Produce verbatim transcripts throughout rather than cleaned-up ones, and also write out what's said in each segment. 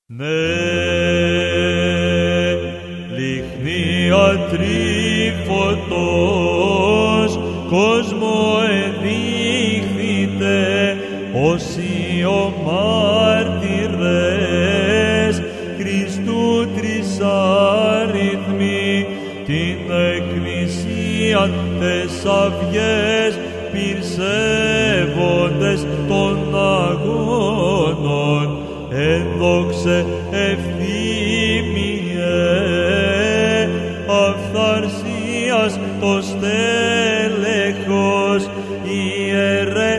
Ναι, λιχνία τρίφωτος, κόσμο εδείχθητε, όσοι ο μάρτυρες, Χριστού τρισάριθμοι, την εκκλησία τες αυγές, πυρσεύοντες των αγώνων, ενδόξε ευθύμιε, αυθαρσίας το στέλεχος, Ιερέ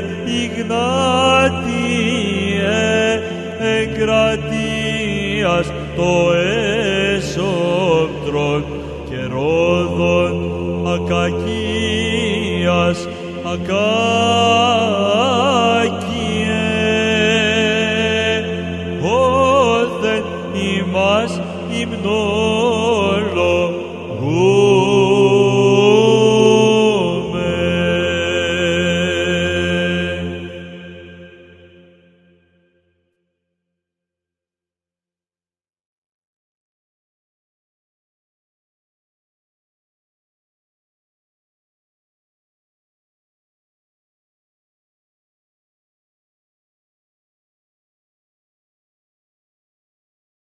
Ιγνάτιε, εγκρατείας το έσωπτρον, και Ρόδων Ακακίας Ακάκιε, όθεν ημάς υμνών.